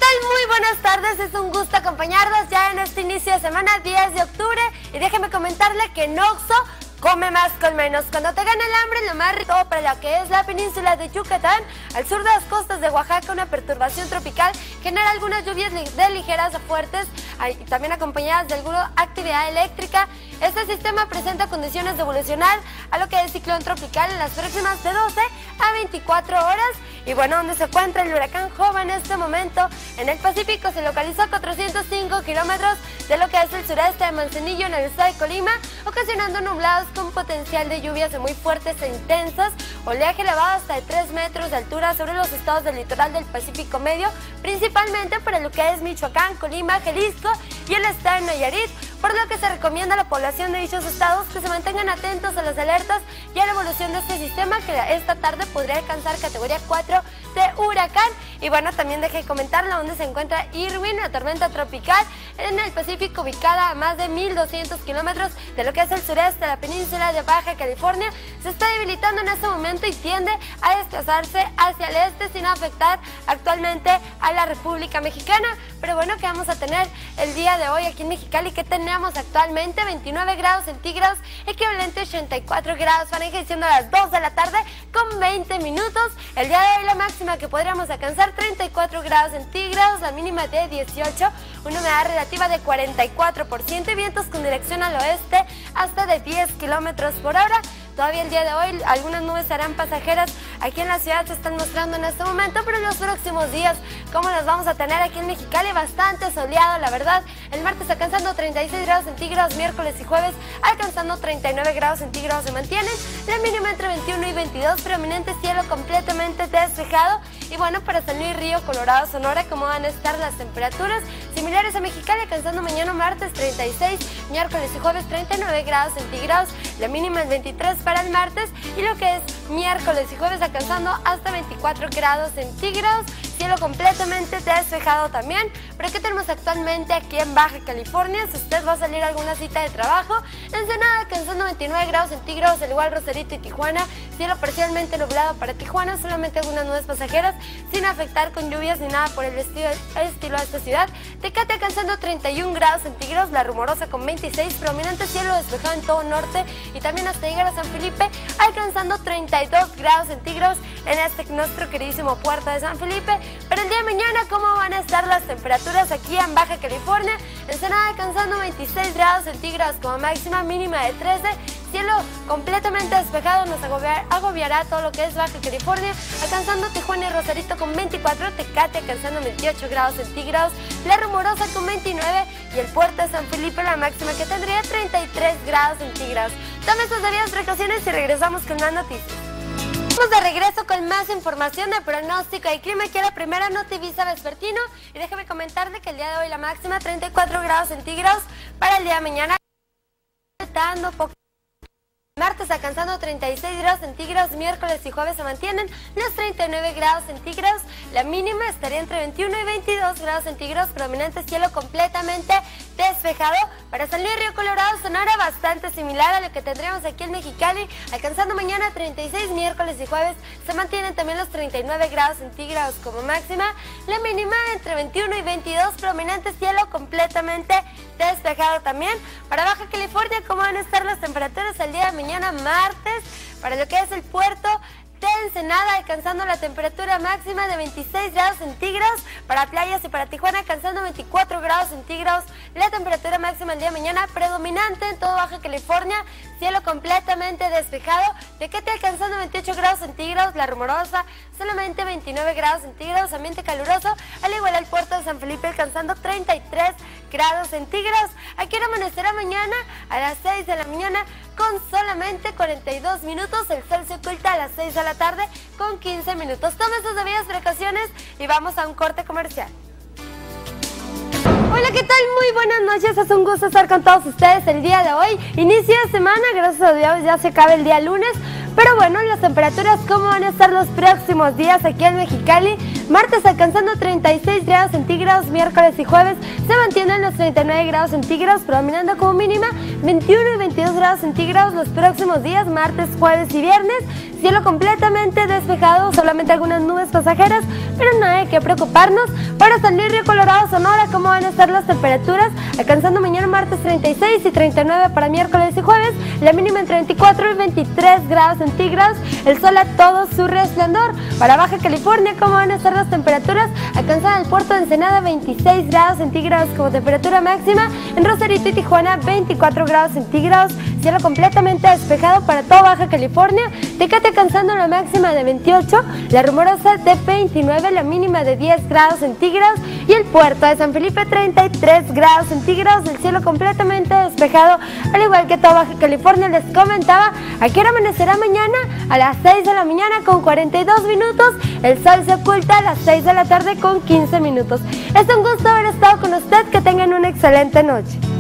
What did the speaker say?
tal? Muy buenas tardes, es un gusto acompañarlos ya en este inicio de semana 10 de octubre y déjeme comentarle que en Oxxo come más con menos. Cuando te gana el hambre, lo más rico para lo que es la península de Yucatán, al sur de las costas de Oaxaca, una perturbación tropical genera algunas lluvias de ligeras a fuertes y también acompañadas de alguna actividad eléctrica. Este sistema presenta condiciones de evolucionar a lo que es ciclón tropical en las próximas de 12 a 24 horas. Y bueno, donde se encuentra el huracán Jova en este momento, en el Pacífico, se localizó a 405 kilómetros de lo que es el sureste de Manzanillo, en el estado de Colima, ocasionando nublados con potencial de lluvias de muy fuertes e intensas, oleaje elevado hasta de 3 metros de altura sobre los estados del litoral del Pacífico Medio, principalmente para lo que es Michoacán, Colima, Jalisco y el estado de Nayarit, por lo que se recomienda a la población de dichos estados que se mantengan atentos a las alertas y a la evolución de este sistema, que esta tarde podría alcanzar categoría 4 de huracán. Y bueno, también dejé comentarle dónde se encuentra Irwin, la tormenta tropical en el Pacífico, ubicada a más de 1200 kilómetros de lo que es el sureste de la península de Baja California. Se está debilitando en este momento y tiende a desplazarse hacia el este sin afectar actualmente a la República Mexicana. Pero bueno, ¿qué vamos a tener el día de hoy aquí en Mexicali? ¿Qué tenemos actualmente? 29 grados centígrados, equivalente a 84 grados Fahrenheit, siendo las 2 de la tarde con 20 minutos. El día de hoy la máxima que podríamos alcanzar 34 grados centígrados, la mínima de 18, una humedad relativa de 44% y vientos con dirección al oeste hasta de 10 kilómetros por hora. Todavía el día de hoy algunas nubes serán pasajeras aquí en la ciudad, se están mostrando en este momento, pero en los próximos días, ¿cómo las vamos a tener aquí en Mexicali? Bastante soleado, la verdad. El martes alcanzando 36 grados centígrados, miércoles y jueves alcanzando 39 grados centígrados se mantienen. La mínima entre 21 y 22, predominante cielo completamente despejado. Y bueno, para San Luis Río, Colorado, Sonora, ¿cómo van a estar las temperaturas? Similares a Mexicali, alcanzando mañana martes 36, miércoles y jueves 39 grados centígrados, la mínima es 23 para el martes, y lo que es miércoles y jueves alcanzando hasta 24 grados centígrados, cielo completamente despejado también. Pero ¿qué tenemos actualmente aquí en Baja California? Si usted va a salir a alguna cita de trabajo, Ensenada alcanzando 29 grados centígrados, al igual Rosarito y Tijuana, cielo parcialmente nublado para Tijuana, solamente algunas nubes pasajeras, sin afectar con lluvias ni nada por el estilo de esta ciudad. Tecate alcanzando 31 grados centígrados, La Rumorosa con 26, predominante cielo despejado en todo norte, y también hasta llegar a San Felipe, alcanzando 32 grados centígrados en nuestro queridísimo puerto de San Felipe. Pero el día de mañana, ¿cómo van a estar las temperaturas aquí en Baja California? Ensenada alcanzando 26 grados centígrados como máxima, mínima de 13, cielo completamente despejado, nos agobiará todo lo que es Baja California, alcanzando Tijuana y Rosarito con 24, Tecate alcanzando 28 grados centígrados, La Rumorosa con 29 y el puerto de San Felipe la máxima que tendría 33 grados centígrados. Tome sus debidas precauciones y regresamos con más noticias. Estamos de regreso con más información de pronóstico y clima aquí a la primera Notivisa Vespertino, y déjeme comentarle que el día de hoy la máxima 34 grados centígrados, para el día de mañana dando poco. Martes alcanzando 36 grados centígrados, miércoles y jueves se mantienen los 39 grados centígrados, la mínima estaría entre 21 y 22 grados centígrados, predominante cielo completamente despejado. Para San Luis Río, Colorado, Sonora, bastante similar a lo que tendríamos aquí en Mexicali, alcanzando mañana 36, miércoles y jueves se mantienen también los 39 grados centígrados como máxima, la mínima entre 21 y 22, predominante cielo completamente despejado también. Para Baja California, ¿cómo van a estar las temperaturas el día de mañana martes? Para lo que es el puerto de Ensenada, alcanzando la temperatura máxima de 26 grados centígrados, para playas y para Tijuana alcanzando 24 grados centígrados, la temperatura máxima el día de mañana, predominante en todo Baja California, cielo completamente despejado, Tecate alcanzando 28 grados centígrados, La Rumorosa solamente 29 grados centígrados, ambiente caluroso, al igual al puerto de San Felipe alcanzando 33 grados centígrados. Aquí amanecerá mañana a las 6 de la mañana con solamente 42 minutos, el sol se oculta a las 6 de la tarde con 15 minutos. Tome sus debidas precauciones y vamos a un corte comercial. Hola, ¿qué tal? Muy buenas noches, es un gusto estar con todos ustedes el día de hoy. Inicio de semana, gracias a Dios ya se acaba el día lunes, pero bueno, las temperaturas, ¿cómo van a estar los próximos días aquí en Mexicali? martes alcanzando 36 grados centígrados, miércoles y jueves se mantienen los 39 grados centígrados, predominando como mínima 21 y 22 grados centígrados los próximos días, martes, jueves y viernes. Cielo completamente despejado, solamente algunas nubes pasajeras, pero no hay que preocuparnos. Para San Luis Río Colorado, Sonora, ¿cómo van a estar las temperaturas? Alcanzando mañana martes 36 y 39 para miércoles y jueves, la mínima entre 24 y 23 grados centígrados, el sol a todo su resplandor. Para Baja California, ¿cómo van a estar las temperaturas? Alcanzan el puerto de Ensenada 26 grados centígrados como temperatura máxima, en Rosarito y Tijuana 24 grados centígrados, cielo completamente despejado para toda Baja California. Tecate alcanzando la máxima de 28, la Rumorosa de 29, la mínima de 10 grados centígrados y el puerto de San Felipe 33 grados centígrados, el cielo completamente despejado, al igual que toda Baja California. Les comentaba, aquí amanecerá mañana a las 6 de la mañana con 42 minutos, el sol se oculta a las 6 de la tarde con 15 minutos. Es un gusto haber estado con usted, que tengan una excelente noche.